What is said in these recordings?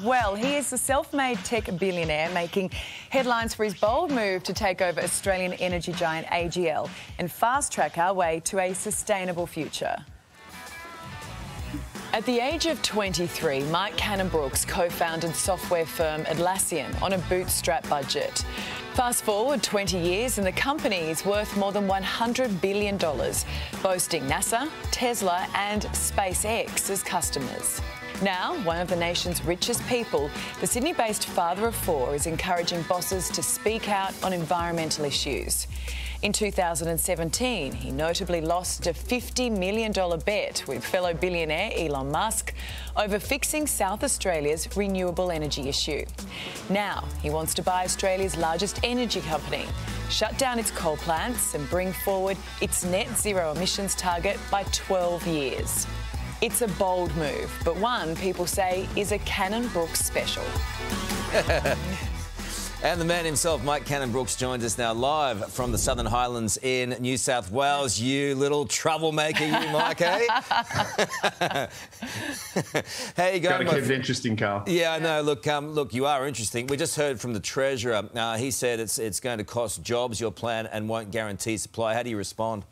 Well, he is the self-made tech billionaire making headlines for his bold move to take over Australian energy giant AGL and fast-track our way to a sustainable future. At the age of 23, Mike Cannon-Brookes co-founded software firm Atlassian on a bootstrap budget. Fast forward 20 years and the company is worth more than $100 billion, boasting NASA, Tesla and SpaceX as customers. Now, one of the nation's richest people, the Sydney-based father of four is encouraging bosses to speak out on environmental issues. In 2017, he notably lost a $50 million bet with fellow billionaire Elon Musk over fixing South Australia's renewable energy issue. Now, he wants to buy Australia's largest energy company, shut down its coal plants and bring forward its net zero emissions target by 12 years. It's a bold move, but one people say is a Cannon-Brookes special. And the man himself, Mike Cannon-Brookes, joins us now live from the Southern Highlands in New South Wales. You little troublemaker, you, Mike, eh? How you going? Got to keep it interesting, Carl. Yeah, I know. Look, you are interesting. We just heard from the Treasurer. He said it's going to cost jobs, your plan, and won't guarantee supply. How do you respond?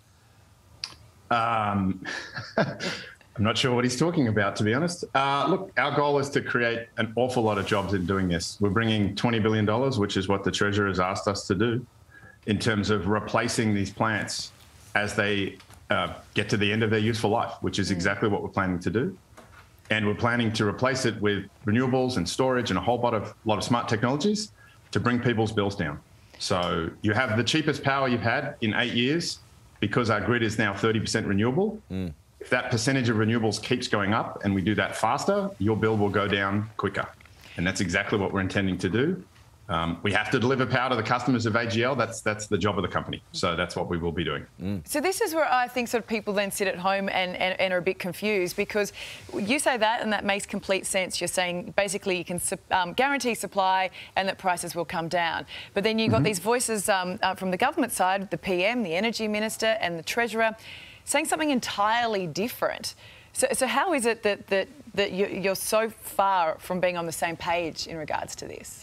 I'm not sure what he's talking about, to be honest. Look, our goal is to create an awful lot of jobs in doing this. We're bringing $20 billion, which is what the Treasurer has asked us to do, in terms of replacing these plants as they get to the end of their useful life, which is exactly what we're planning to do. And we're planning to replace it with renewables and storage and a whole lot of smart technologies to bring people's bills down. So you have the cheapest power you've had in 8 years because our grid is now 30% renewable. If that percentage of renewables keeps going up and we do that faster, your bill will go down quicker. And that's exactly what we're intending to do. We have to deliver power to the customers of AGL. That's the job of the company. So that's what we will be doing. So this is where I think sort of people then sit at home and are a bit confused, because you say that and that makes complete sense. You're saying basically you can guarantee supply and that prices will come down. But then you've got these voices from the government side, the PM, the Energy Minister and the Treasurer, saying something entirely different. So how is it that you're so far from being on the same page in regards to this?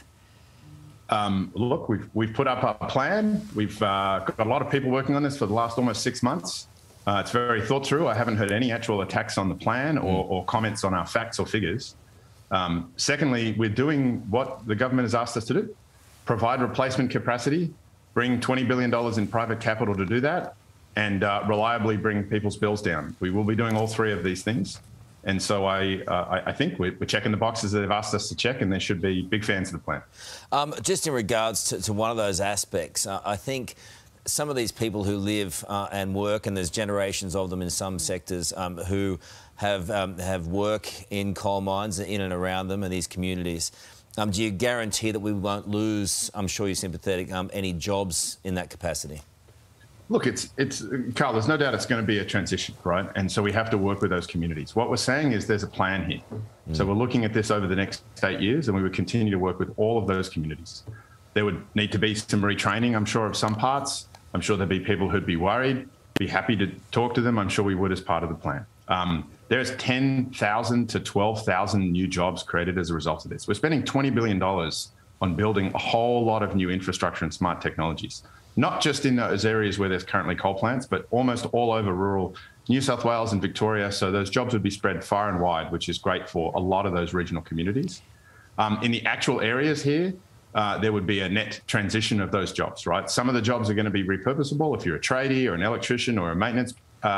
Look, we've put up a plan. We've got a lot of people working on this for the last almost 6 months. It's very thought through. I haven't heard any actual attacks on the plan or comments on our facts or figures. Secondly, we're doing what the government has asked us to do: provide replacement capacity, bring $20 billion in private capital to do that, and reliably bring people's bills down. We will be doing all three of these things. And so I think we're checking the boxes that they've asked us to check, and they should be big fans of the plan. Just in regards to one of those aspects, I think some of these people who live and work, and there's generations of them in some sectors who have work in coal mines in and around them and these communities. Do you guarantee that we won't lose, I'm sure you're sympathetic, any jobs in that capacity? Look, Carl, there's no doubt it's going to be a transition, right? And so we have to work with those communities. What we're saying is there's a plan here. So we're looking at this over the next 8 years, and we would continue to work with all of those communities. There would need to be some retraining, I'm sure, of some parts. I'm sure there'd be people who'd be worried, be happy to talk to them. I'm sure we would as part of the plan. There's 10,000 to 12,000 new jobs created as a result of this. We're spending $20 billion on building a whole lot of new infrastructure and smart technologies. Not just in those areas where there's currently coal plants, but almost all over rural New South Wales and Victoria. So those jobs would be spread far and wide, which is great for a lot of those regional communities. In the actual areas here, there would be a net transition of those jobs, right? Some of the jobs are going to be repurposable. If you're a tradie or an electrician or a maintenance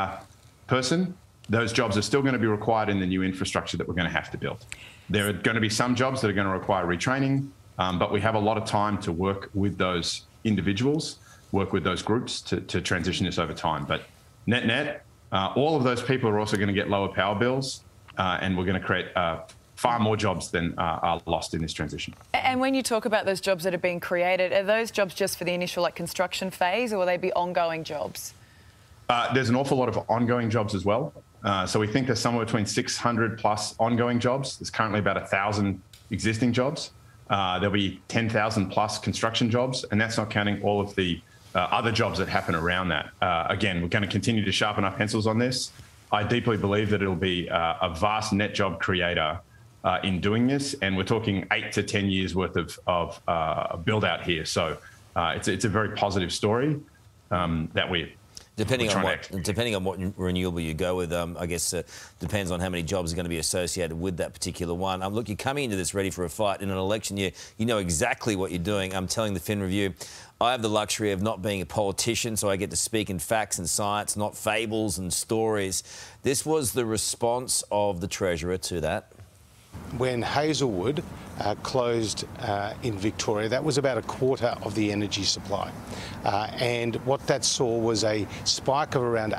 person, those jobs are still going to be required in the new infrastructure that we're going to have to build. There are going to be some jobs that are going to require retraining, but we have a lot of time to work with those individuals, work with those groups to transition this over time. But net, all of those people are also going to get lower power bills, and we're going to create far more jobs than are lost in this transition. And when you talk about those jobs that are being created, are those jobs just for the initial construction phase, or will they be ongoing jobs? There's an awful lot of ongoing jobs as well. So we think there's somewhere between 600 plus ongoing jobs. There's currently about 1,000 existing jobs. There'll be 10,000 plus construction jobs, and that's not counting all of the other jobs that happen around that. Again, we're going to continue to sharpen our pencils on this. I deeply believe that it'll be a vast net job creator in doing this, and we're talking 8 to 10 years worth of build out here. So it's a very positive story that we're Depending on what renewable you go with, I guess depends on how many jobs are going to be associated with that particular one. Look, you're coming into this ready for a fight in an election year. You know exactly what you're doing. I'm telling the Fin Review, I have the luxury of not being a politician, so I get to speak in facts and science, not fables and stories. This was the response of the Treasurer to that. When Hazelwood closed in Victoria, that was about a quarter of the energy supply. And what that saw was a spike of around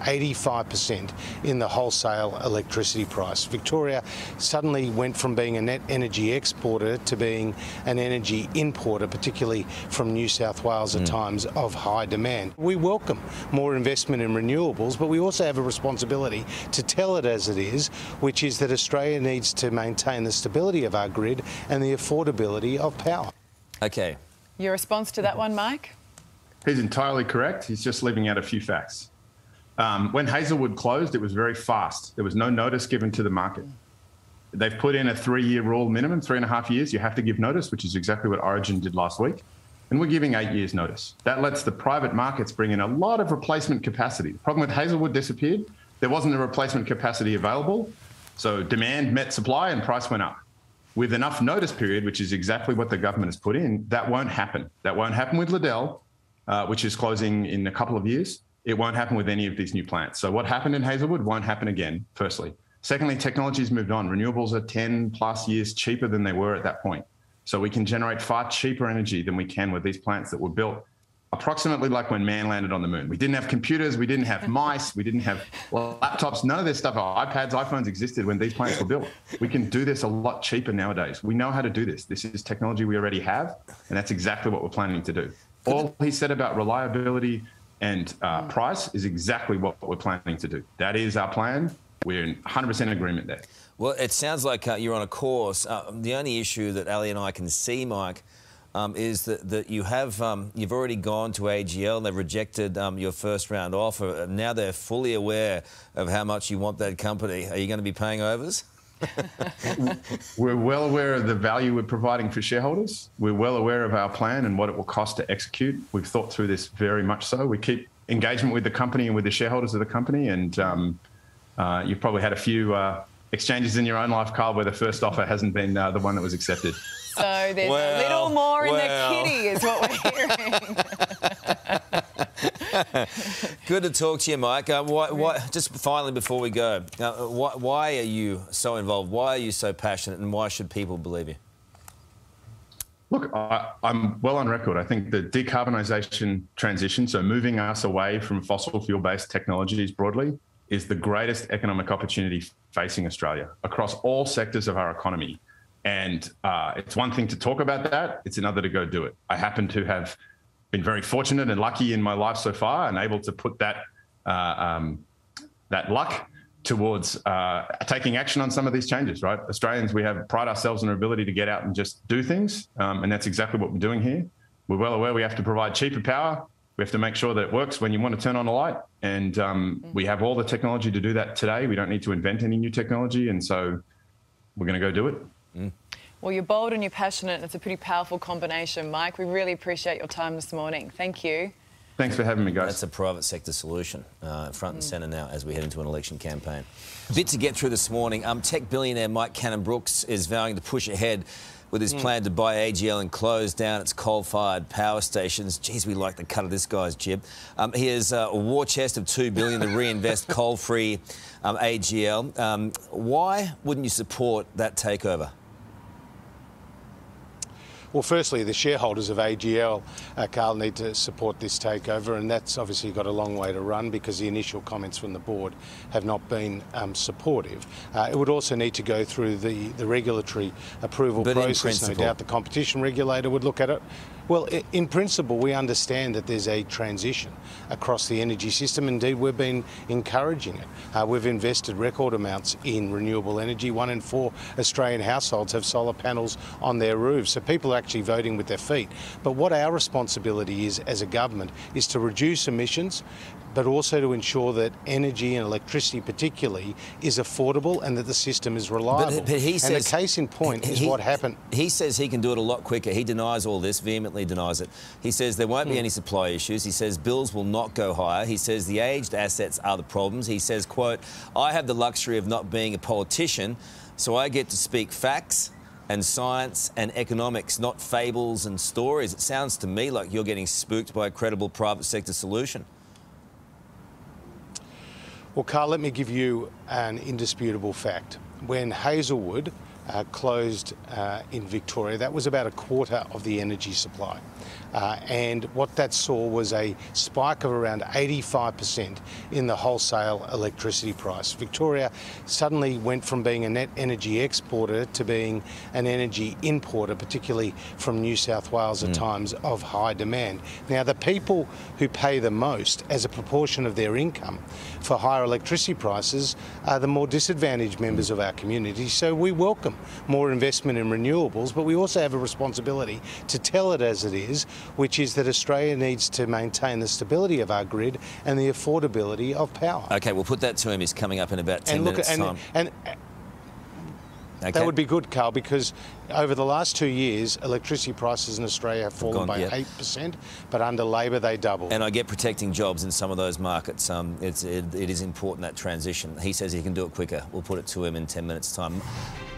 85% in the wholesale electricity price. Victoria suddenly went from being a net energy exporter to being an energy importer, particularly from New South Wales at times of high demand. We welcome more investment in renewables, but we also have a responsibility to tell it as it is, which is that Australia needs to maintain the stability of our grid and the affordability of power. Okay. Your response to that one, Mike? He's entirely correct. He's just leaving out a few facts. When Hazelwood closed, it was very fast. There was no notice given to the market. They've put in a 3-year rule minimum, 3.5 years. You have to give notice, which is exactly what Origin did last week. And we're giving 8 years notice. That lets the private markets bring in a lot of replacement capacity. The problem with Hazelwood disappeared. There wasn't a replacement capacity available. So demand met supply and price went up. With enough notice period, which is exactly what the government has put in, that won't happen. That won't happen with Liddell, which is closing in a couple of years. It won't happen with any of these new plants. So what happened in Hazelwood won't happen again, firstly. Secondly, technology's moved on. Renewables are 10 plus years cheaper than they were at that point. So we can generate far cheaper energy than we can with these plants that were built approximately like when man landed on the moon. We didn't have computers, we didn't have mice, we didn't have laptops, none of this stuff. iPads, iPhones existed when these plants were built. We can do this a lot cheaper nowadays. We know how to do this. This is technology we already have, and that's exactly what we're planning to do. All he said about reliability and price is exactly what we're planning to do. That is our plan. We're in 100% agreement there. Well, it sounds like you're on a course. The only issue that Ali and I can see, Mike, is that you have you've already gone to AGL and they've rejected your first round offer. Now they're fully aware of how much you want that company. Are you going to be paying overs? We're well aware of the value we're providing for shareholders. We're well aware of our plan and what it will cost to execute. We've thought through this very much so. We keep engagement with the company and with the shareholders of the company. And you've probably had a few exchanges in your own life, Carl, where the first offer hasn't been the one that was accepted. So there's a little more in the kitty is what we're hearing. Good to talk to you, Mike. Just finally before we go, why are you so involved? Why are you so passionate, and why should people believe you? Look, I'm well on record. I think the decarbonisation transition, so moving us away from fossil fuel-based technologies broadly, is the greatest economic opportunity facing Australia across all sectors of our economy. And it's one thing to talk about that, it's another to go do it. I happen to have been very fortunate and lucky in my life so far and able to put that luck towards taking action on some of these changes, right? Australians, we pride ourselves on our ability to get out and just do things, and that's exactly what we're doing here. We're well aware we have to provide cheaper power. We have to make sure that it works when you want to turn on a light, and we have all the technology to do that today. We don't need to invent any new technology, and so we're going to go do it. Well, you're bold and you're passionate, and it's a pretty powerful combination, Mike. We really appreciate your time this morning. Thank you. Thanks for having me, guys. That's a private sector solution, front and centre now as we head into an election campaign. A bit to get through this morning. Tech billionaire Mike Cannon-Brookes is vowing to push ahead with his plan to buy AGL and close down its coal-fired power stations. Geez, we like the cut of this guy's jib. He has a war chest of $2 billion to reinvest coal-free AGL. Why wouldn't you support that takeover? Well, firstly, the shareholders of AGL, Carl, need to support this takeover, and that's obviously got a long way to run because the initial comments from the board have not been supportive. It would also need to go through the regulatory approval process. No doubt the competition regulator would look at it. Well, in principle, we understand that there's a transition across the energy system. Indeed, we've been encouraging it. We've invested record amounts in renewable energy. 1 in 4 Australian households have solar panels on their roofs. So people are actually voting with their feet. But what our responsibility is as a government is to reduce emissions, but also to ensure that energy and electricity particularly is affordable and that the system is reliable. But he says, and the case in point is what happened. He says he can do it a lot quicker. He denies all this, vehemently denies it. He says there won't be any supply issues. He says bills will not go higher. He says the aged assets are the problems. He says, quote, I have the luxury of not being a politician, so I get to speak facts and science and economics, not fables and stories. It sounds to me like you're getting spooked by a credible private sector solution. Well, Carl, let me give you an indisputable fact. When Hazelwood closed in Victoria, that was about a quarter of the energy supply. And what that saw was a spike of around 85% in the wholesale electricity price. Victoria suddenly went from being a net energy exporter to being an energy importer, particularly from New South Wales at times of high demand. Now, the people who pay the most as a proportion of their income for higher electricity prices are the more disadvantaged members of our community. So we welcome more investment in renewables, but we also have a responsibility to tell it as it is, which is that Australia needs to maintain the stability of our grid and the affordability of power. OK, we'll put that to him. He's coming up in about 10 minutes' time. Okay. That would be good, Carl, because over the last 2 years, electricity prices in Australia have fallen by 8%, but under Labor they doubled. And I get protecting jobs in some of those markets. It is important, that transition. He says he can do it quicker. We'll put it to him in 10 minutes' time.